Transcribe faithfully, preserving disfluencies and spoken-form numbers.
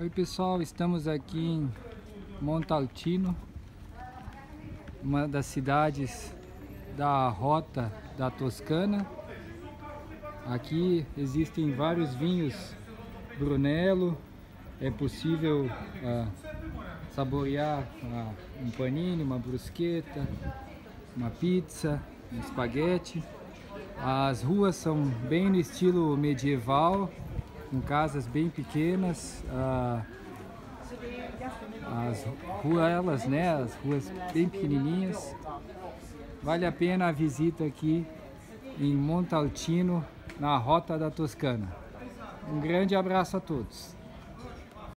Oi pessoal, estamos aqui em Montalcino, uma das cidades da rota da Toscana. Aqui existem vários vinhos Brunello, é possível uh, saborear uh, um panini, uma bruschetta, uma pizza, um espaguete. As ruas são bem no estilo medieval, com casas bem pequenas, uh, as ruelas, né, as ruas bem pequenininhas. Vale a pena a visita aqui em Montalcino, na Rota da Toscana. Um grande abraço a todos.